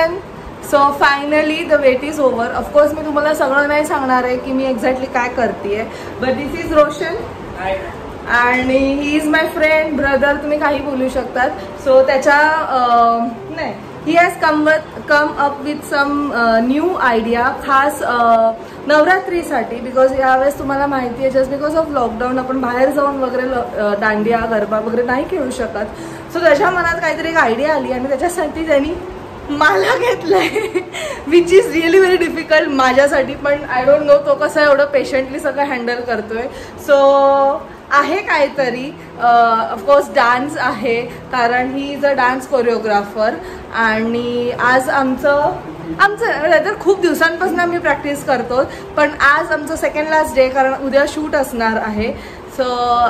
Everyone. So finally the wait is over. Of course मी तुम्हाला सगळं नाही सांगणार आहे की मी एक्झॅक्टली काय करते, बट दिस इज रोशन आणि he is my friend brother. तुम्ही काही बोलू शकतात. सो त्याच्या नाही, he has come up with some new idea खास नवरात्रीसाठी. बिकॉज यावेळेस तुम्हाला माहिती आहे जस्ट बिकॉज ऑफ लॉकडाऊन आपण बाहेर जाऊन वगैरे दांडिया गरबा वगैरे नाही खेळू शकत. सो त्याच्या मनात काहीतरी एक आयडिया आली आणि त्याच्यासाठी त्यांनी मला घेतलंय, which is really very difficult माझ्यासाठी. पण आय डोंट नो तो कसं एवढं पेशंटली सगळं हँडल करतोय. सो आहे काहीतरी. ऑफकोर्स डान्स आहे कारण he is a dance choreographer. आणि आज आमचं तर खूप दिवसांपासून आम्ही प्रॅक्टिस करतो, पण आज आमचं सेकंड लास्ट डे कारण उद्या शूट असणार आहे. सो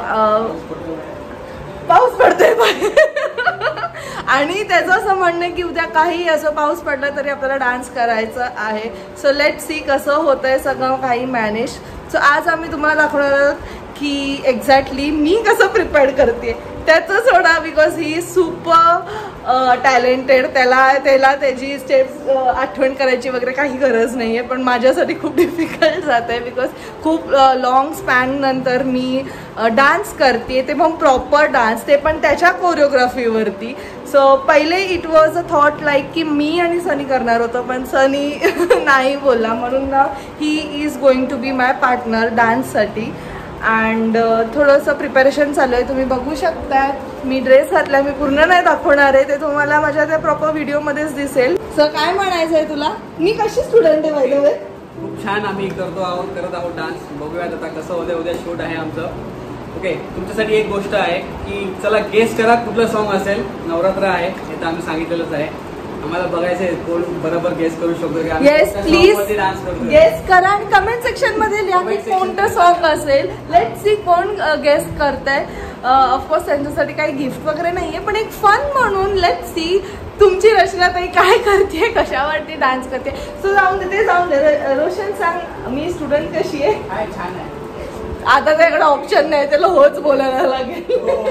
पाऊस पडतोय आणि त्याचं असं म्हणणं की उद्या काही असं पाऊस पडला तरी आपल्याला डान्स करायचं आहे. सो लेट सी कसं होतंय सगळं काही मॅनेज. सो आज आम्ही तुम्हाला दाखवणार आहोत की एक्झॅक्टली मी कसं प्रिपेअर करते. त्याचं सोडा बिकॉज ही सुपर टॅलेंटेड. त्याला त्याची स्टेप्स आठवण करायची वगैरे काही गरज नाही आहे, पण माझ्यासाठी खूप डिफिकल्ट जात आहे बिकॉज खूप लॉंग स्पॅन नंतर मी डान्स करते, ते पण प्रॉपर डान्स, ते पण त्याच्या कोरिओग्राफीवरती. सो पहिले it was a thought like की मी आणि सनी करणार होतो, पण सनी नाही बोलला, म्हणून ना he is going to be my partner डान्ससाठी. अँड थोडंसं प्रिपरेशन चालू आहे, तुम्ही बघू शकता. मी ड्रेस घातला, मी पूर्ण नाही दाखवणार आहे, ते तुम्हाला माझ्या त्या प्रॉपर व्हिडिओमध्येच दिसेल. सो काय म्हणायचं आहे तुला? मी कशी स्टुडंट आहे बाय द वे? खूप छान आम्ही करत आहोत डान्स. बघूयात आता कसं होतं. उद्या शूट आहे आमचं. ओके, तुमच्यासाठी एक गोष्ट आहे की चला गेस करा कुठलं सॉन्ग असेल. नवरात्र आहे हे तर आम्ही सांगितलेलंच आहे. आम्हाला बघायचं आहे कोण बरोबर गेस करू शकतो की येस प्लीज गेस करा आणि कमेंट सेक्शन मध्ये लिहा की कोणतं सॉन्ग असेल. लेट सी कोण गेस करताय. ऑफकोर्स त्यांच्यासाठी काही गिफ्ट वगैरे नाहीये, पण एक फन म्हणून लेट सी तुमची रचना ताई काय करते, कशावरती डान्स करते. सो जाऊन दे. रोशन सांग मी स्टुडंट कशी आहे? छान आहे. आता त्याकडे ऑप्शन नाही, त्याला होच बोलायला लागेल.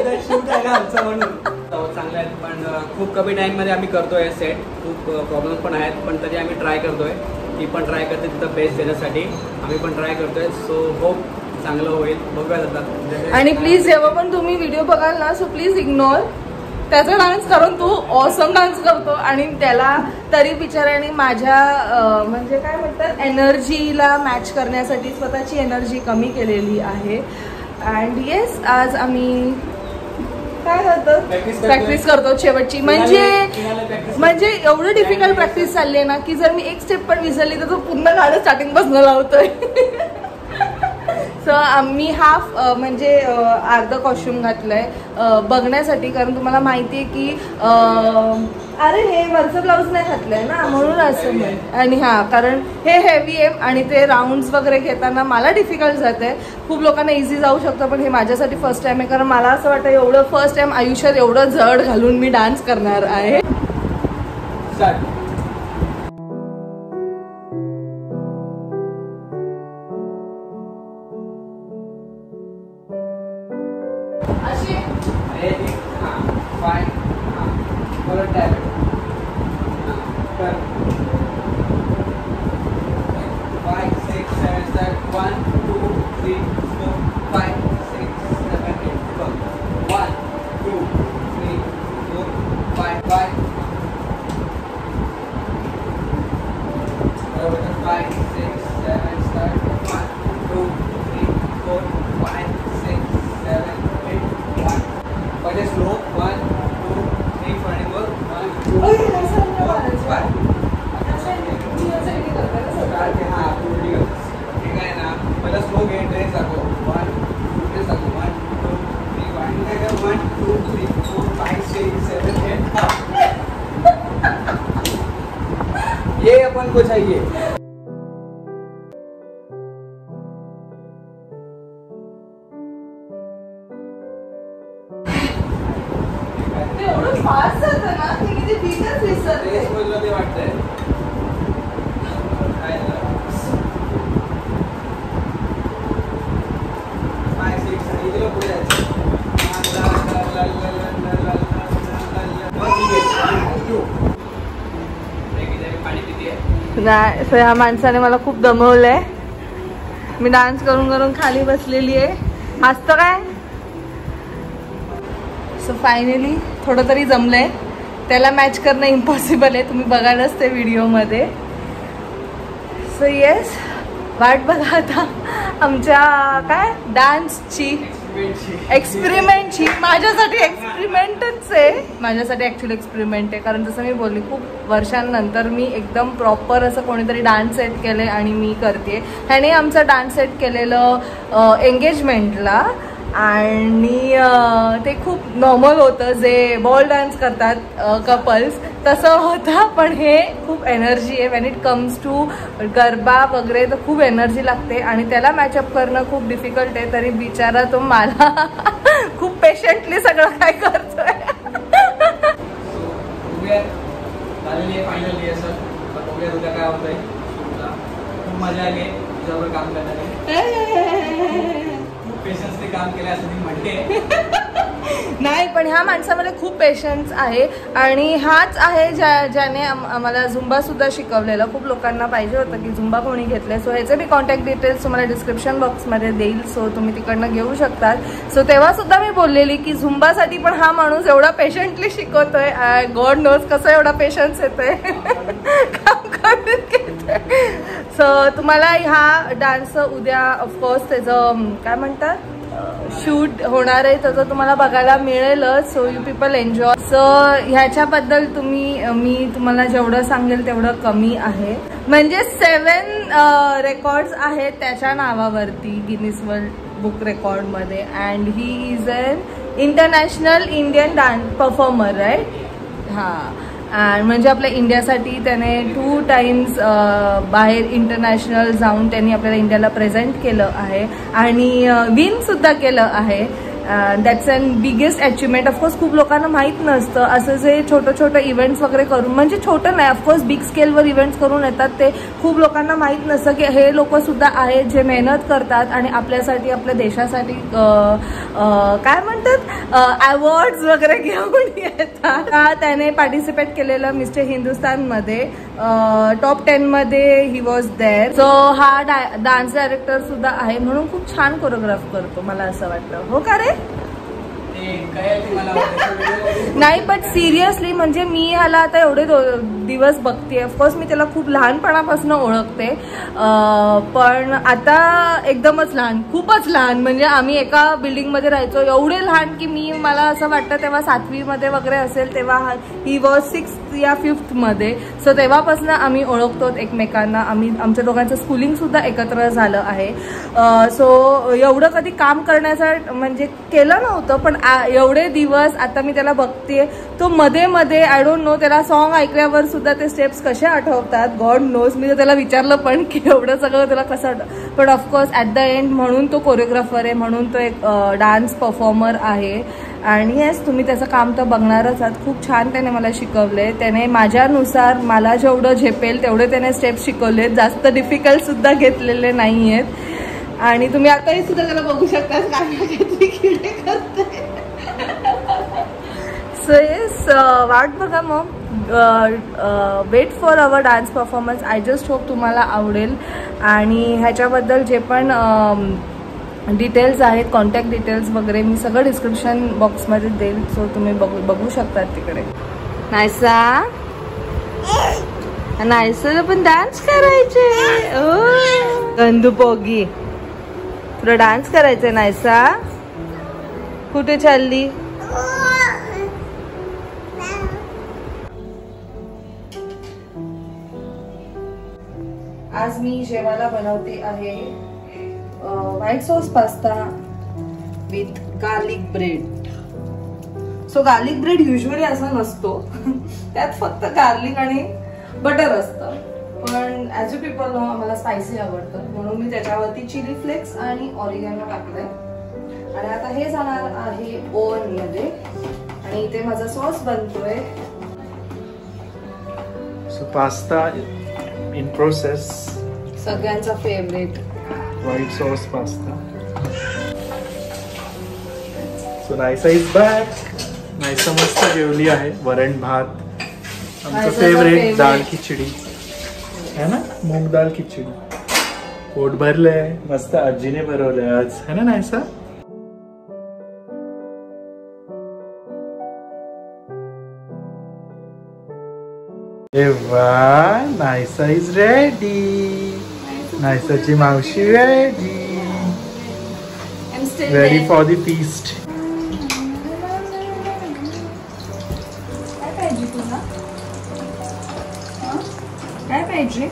चांगले आहेत पण खूप कमी टाइम मध्ये आम्ही करतोय सेट. खूप प्रॉब्लेम पण आहेत पण तरी आम्ही ट्राय करतोय. ती पण ट्राय करते तिथं बेस्ट देण्यासाठी आम्ही पण ट्राय करतोय. सो होप चांगलं होईल. बघूयात आता. आणि प्लीज जेव्हा पण तुम्ही व्हिडिओ बघाल ना, सो प्लीज इग्नोर त्याचा डान्स करून तू ऑसम डान्स करतो आणि त्याला तरी बिचाऱ्याने माझ्या म्हणजे काय म्हणतात एनर्जीला मॅच करण्यासाठी स्वतःची एनर्जी कमी केलेली आहे. अँड येस आज आम्ही काय करतो प्रॅक्टिस करतो शेवटची. म्हणजे एवढं डिफिकल्ट प्रॅक्टिस चालली आहे ना की जर मी एक स्टेप पण विसरली तर तो पूर्ण गाणं स्टार्टिंग पासून लावतोय. सो आम्ही हाफ म्हणजे अर्ध कॉस्ट्युम घातलंय बघण्यासाठी कारण तुम्हाला माहिती आहे की अरे हे वरचं ब्लाऊज नाही घातलंय ना म्हणून असं नाही. आणि हां कारण हे हेवी आहे आणि ते राऊंड्स वगैरे घेताना मला डिफिकल्ट जात आहे. खूप लोकांना इझी जाऊ शकतं पण हे माझ्यासाठी फर्स्ट टाइम आहे कारण मला असं वाटतं एवढं फर्स्ट टाइम आयुष्यात एवढं जड घालून मी डान्स करणार आहे. ये अपन को चाहिए. एवढं फास्ट जातं ना की किती बीटच विसरते. वाटतंय पाणी पिते. नाही, सो ह्या माणसाने मला खूप दमवलंय. मी डान्स करून करून खाली बसलेली आहे. हसतो काय? सो फायनली थोडं तरी जमलंय. त्याला मॅच करणं इम्पॉसिबल आहे, तुम्ही बघायलाच ते व्हिडिओमध्ये. सो येस, वाट बघा आता आमच्या काय डान्सची, एक्सपेरिमेंटची. माझ्यासाठी एक्सपेरिमेंटच आहे, माझ्यासाठी ॲक्च्युली एक्सपेरिमेंट आहे. कारण जसं मी बोलली, खूप वर्षांनंतर मी एकदम प्रॉपर असं कोणीतरी डान्स सेट केलं आणि मी करते. ह्याने आमचं डान्स सेट केलेलं एंगेजमेंटला, आणि ते खूप नॉर्मल होतं, जे बॉल डान्स करतात कपल्स तसं होतं. पण हे खूप एनर्जी आहे. When it comes to garba वगैरे तर खूप एनर्जी लागते आणि त्याला मॅचअप करणं खूप डिफिकल्ट आहे. तरी बिचारा तो मला खूप पेशंटली सगळं काय करतोय. फायनल सर बघूया उद्या काय होतंय. खूप मजा आली तुझ्यावर काम करण्याने. पेशन्सने काम केलं असं मी म्हणते. नाही, पण ह्या माणसामध्ये खूप पेशन्स आहे आणि हाच आहे ज्याने आम्हाला झुंबा सुद्धा शिकवलेलं. खूप लोकांना पाहिजे होतं की झुंबा कोणी घेतलंय. सो ह्याचे मी कॉन्टॅक्ट डिटेल्स तुम्हाला डिस्क्रिप्शन बॉक्समध्ये देईल, सो तुम्ही तिकडनं घेऊ शकतात. सो तेव्हा सुद्धा मी बोललेली की झुंबासाठी पण हा माणूस एवढा पेशंटली शिकवतोय. गॉड नोज कसं एवढा पेशन्स येतोय काम करून घेतोय. सो तुम्हाला ह्या डान्सचं उद्या ऑफकोर्स त्याचं काय म्हणतात शूट होणार आहे, त्याचं तुम्हाला बघायला मिळेलच. So you people enjoy. So ह्याच्याबद्दल मी तुम्हाला जेवढं सांगेल तेवढं कमी आहे. म्हणजे 7 रेकॉर्ड्स आहेत त्याच्या नावावरती गिनीज वर्ल्ड बुक रेकॉर्डमध्ये. And he is an international Indian dance performer, right? हां. म्हणजे आपल्या इंडियासाठी त्याने 2 टाइम्स बाहेर इंटरनॅशनल जाऊन त्यांनी आपल्याला इंडियाला प्रेझेंट केलं आहे आणि विन सुद्धा केलं आहे. That's an biggest achievement. Of course खूप लोकांना माहीत नसतं असं जे छोटं इव्हेंट्स वगैरे करून, म्हणजे छोटं नाही ऑफकोर्स बिग स्केलवर इव्हेंट्स करून येतात, ते खूप लोकांना माहीत नसतं की हे लोक सुद्धा आहेत जे मेहनत करतात आणि आपल्यासाठी, आपल्या देशासाठी काय म्हणतात अवॉर्ड्स वगैरे घेऊन येतात. त्याने पार्टिसिपेट केलेलं मिस्टर हिंदुस्तानमध्ये टॉप 10 मध्ये ही वॉज देअर. सो हा डान्स डायरेक्टर सुद्धा आहे, म्हणून खूप छान कोरिओग्राफ करतो मला असं वाटतं. हो का रे? नाही, बट सिरियसली म्हणजे मी ह्याला आता एवढे दिवस बघते. ऑफकोर्स मी त्याला खूप लहानपणापासून ओळखते, पण आता एकदमच लहान, खूपच लहान. म्हणजे आम्ही एका बिल्डिंगमध्ये राहायचो, एवढे लहान की मला असं वाटतं तेव्हा 7वी मध्ये वगैरे असेल, तेव्हा ही वॉज 6th या 5th मध्ये. सो तेव्हापासून आम्ही ओळखतो एकमेकांना. आमच्या दोघांचं स्कूलिंग सुद्धा एकत्र झालं आहे. सो एवढं कधी काम करण्याचं म्हणजे केलं नव्हतं, पण एवढे दिवस आता मी त्याला बघते. तो मध्ये मध्ये आय डोंट नो त्याला सॉन्ग ऐकल्यावर सुद्धा ते स्टेप्स कसे आठवतात, गॉड नोज. मी त्याला विचारलं पण की एवढं सगळं त्याला कसं, पण ऑफकोर्स ॲट द एंड म्हणून तो कोरिओग्राफर आहे, म्हणून तो एक डान्स परफॉर्मर आहे. आणि येस, तुम्ही त्याचं काम तर बघणारच आहात. खूप छान त्याने मला शिकवले. त्याने माझ्यानुसार मला जेवढं झेपेल तेवढे त्याने स्टेप्स शिकवलेत, जास्त डिफिकल्ट सुद्धा घेतलेले नाही आहेत. आणि तुम्ही आताही सुद्धा त्याला बघू शकता काहीतरी किडे करते. सो येस, वाट बघा मग, wait for our dance performance. I just hope तुम्हाला आवडेल. आणि ह्याच्याबद्दल जे पण डिटेल्स आहेत, कॉन्टॅक्ट डिटेल्स वगैरे, मी सगळं डिस्क्रिप्शन बॉक्समध्ये देईल. सो तुम्ही बघू शकतात तिकडे. नायसा नायसाला पण डान्स करायचे. गंदू पोगी, तुला डान्स करायचंय नायसा? कुठे चालली? आज मी जेवायला बनवते आहे white sauce pasta with garlic bread. So garlic bread usually असा नसतो, त्यात फक्त गार्लिक आणि बटर असतं. पण ॲज यू पीपल नो आम्हाला स्पायसी आवडतं, म्हणून मी त्याच्यावरती चिली फ्लेक्स आणि ऑरिगॅनो टाकलंय. आणि आता हे जाणार आहे ओव्हन मध्ये आणि इथे माझा सॉस बनतोय. सो पास्ता इन प्रोसेस, सगळ्यांचा favourite white sauce pasta. So Naisa is back. Naisa मस्त जेवली आहे, वरण भात, आमचं फेवरेट डाळ खिचडी. है ना मूग दाल खिचडी. पोट भरलंय मस्त आजीने भरवलंय आज है ना नायसा. वा नायसा इज रेडी. नायसाची मावशी ready. Ready for the feast. काय पाहिजे तुला? काय पाहिजे?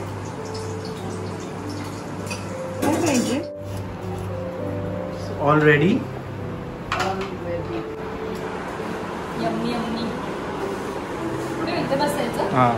काय पाहिजे? All ready. Yummy yummy. कुठे इथे बसायचं? हा.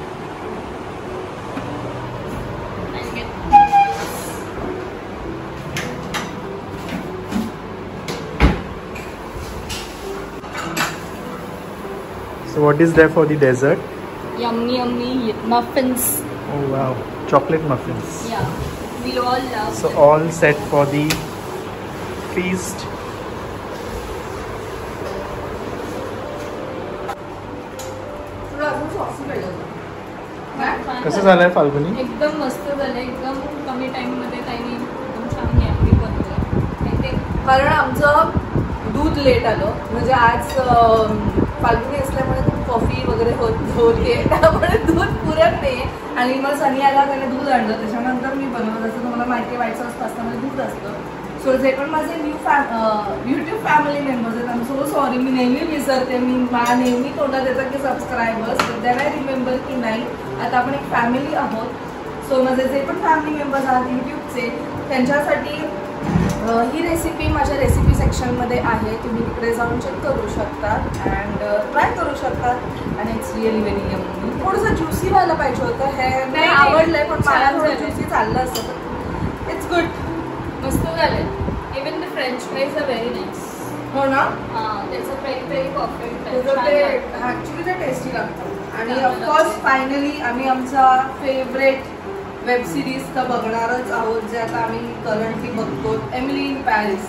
So what is there for the dessert? Yummy yummy muffins. Oh wow, chocolate muffins. Yeah, we all love So them. all set for the feast. तुला अजून saucy पाहिजे होतं. काय? कसं झालंय फाल्गुनी? एकदम मस्त झालं. एकदम कमी टाइम मध्ये ताईने एकदम छान यम्मी बनवलं. कारण आमचं दूध लेट आलं म्हणजे आज फाल्गुनी असल्यामुळे खूप कॉफी वगैरे होते त्यामुळे दूध पुरत नाही. आणि मग सनी आला त्याने दूध आणलं त्याच्यानंतर मी बनवत असतं. तुम्हाला माहिती आहे व्हाईट सॉस पास्तामध्ये दूध असतं. सो जे पण माझे यूट्यूब फॅमिली मेंबर्स आहेत आय एम सो सॉरी. मी नेहमी विसरते. मी मला नेहमी तोंडात येतं की सबस्क्रायबर्स देन आय रिमेंबर की नाही आता आपण एक फॅमिली आहोत. सो माझे जे पण फॅमिली मेंबर्स आहेत यूट्यूबचे त्यांच्यासाठी ही रेसिपी माझ्या रेसिपी सेक्शनमध्ये आहे. तुम्ही तिकडे जाऊन चेक करू शकता अँड ट्राय करू शकता. आणि इट्स रिअली व्हेरी यम्मी. थोडंसं ज्युसी व्हायला पाहिजे होतं. हे नाही आवडलंय पण मला थोडं ज्युसी चाललं असतं. It's good. मस्त झालं. Even the french fries are very nice. हो ना. त्याचं व्हेरी परफेक्ट. ते ॲक्च्युली ते टेस्टी लागतं. आणि ऑफकोर्स फायनली आम्ही आमचा फेवरेट वेब सिरीज तर बघणारच आहोत जे आता आम्ही करंटली बघतो Emily in Paris.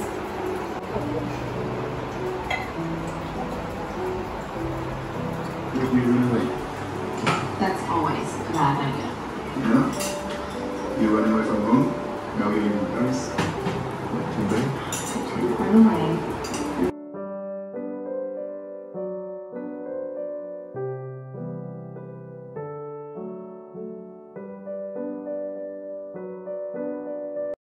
That's always a bad idea. Yeah? You running away from home? Now you're in Paris? Too big? Run away